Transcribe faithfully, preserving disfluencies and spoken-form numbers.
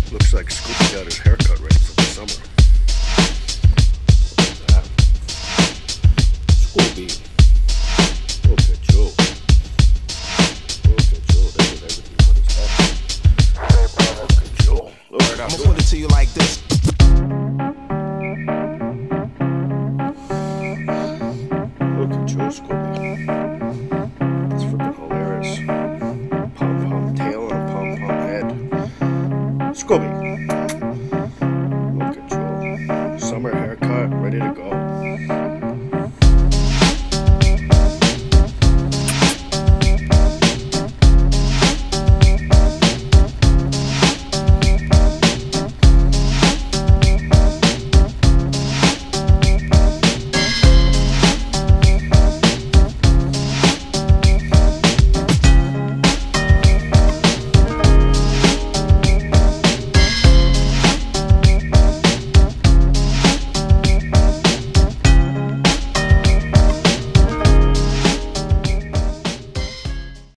Looks like Scoopy got his haircut ready for the summer. What's that? Scooby.